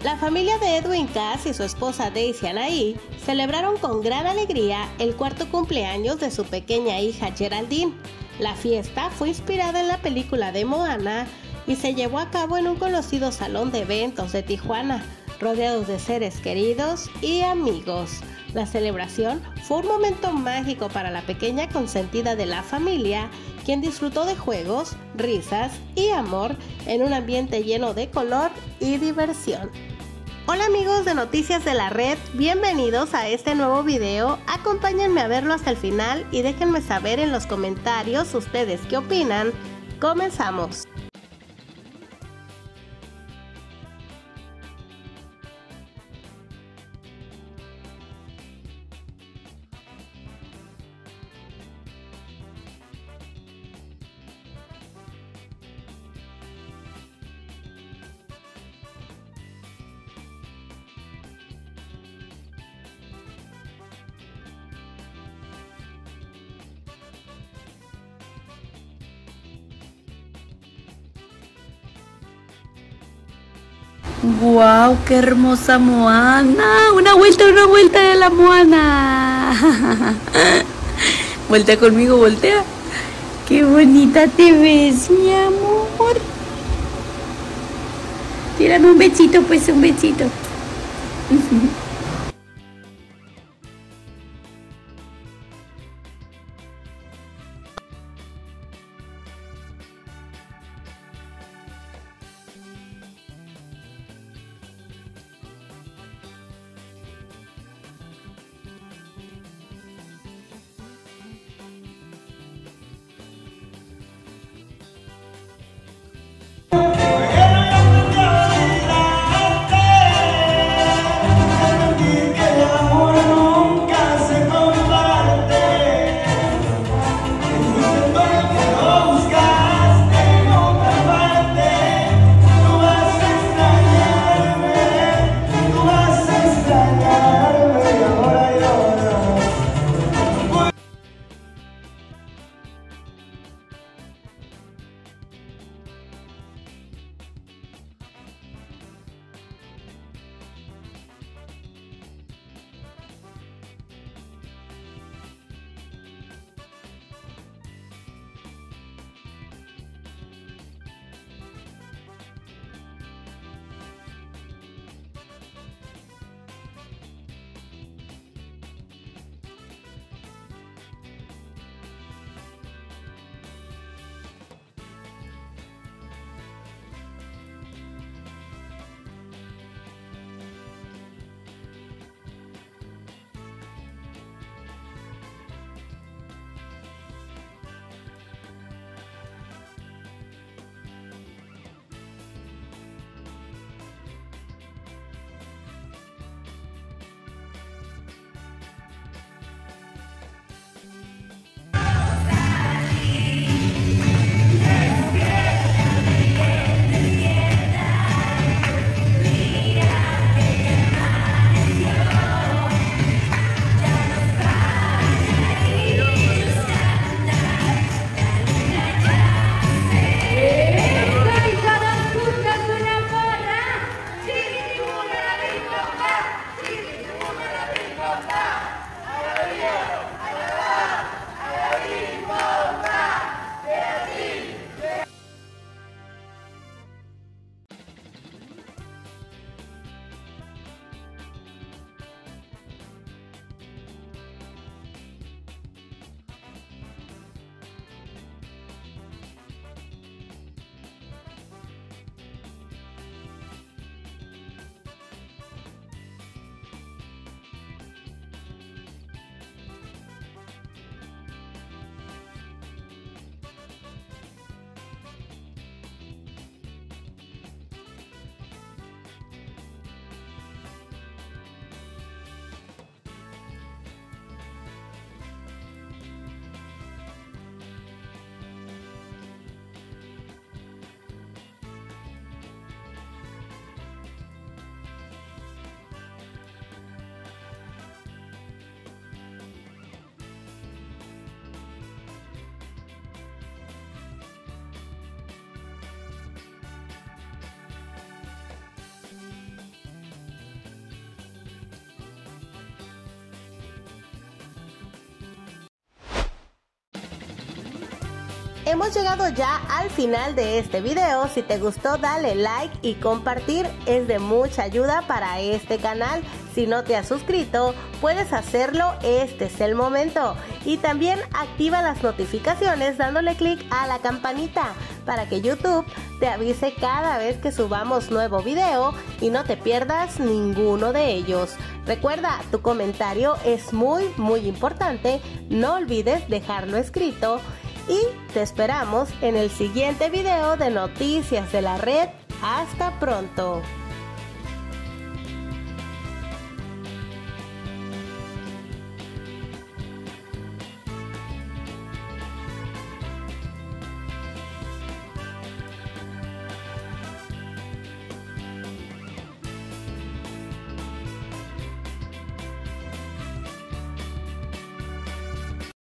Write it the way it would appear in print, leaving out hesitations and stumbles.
La familia de Edwin Cass y su esposa Daisy Anaí celebraron con gran alegría el cuarto cumpleaños de su pequeña hija Geraldine. La fiesta fue inspirada en la película de Moana y se llevó a cabo en un conocido salón de eventos de Tijuana, rodeados de seres queridos y amigos. La celebración fue un momento mágico para la pequeña consentida de la familia, quien disfrutó de juegos, risas y amor en un ambiente lleno de color y diversión. Hola amigos de Noticias de la Red, bienvenidos a este nuevo video. Acompáñenme a verlo hasta el final y déjenme saber en los comentarios ustedes qué opinan. Comenzamos. ¡Guau! ¡Qué hermosa Moana! ¡Una vuelta de la Moana! Voltea conmigo, voltea. ¡Qué bonita te ves, mi amor! Tírame un besito, pues, un besito. hemos llegado ya al final de este video. Si te gustó, dale like y compartir, es de mucha ayuda para este canal. Si no te has suscrito, puedes hacerlo, este es el momento. Y también activa las notificaciones dándole clic a la campanita para que YouTube te avise cada vez que subamos nuevo video y no te pierdas ninguno de ellos. Recuerda, tu comentario es muy importante, no olvides dejarlo escrito y te esperamos en el siguiente video de Noticias de la Red. Hasta pronto.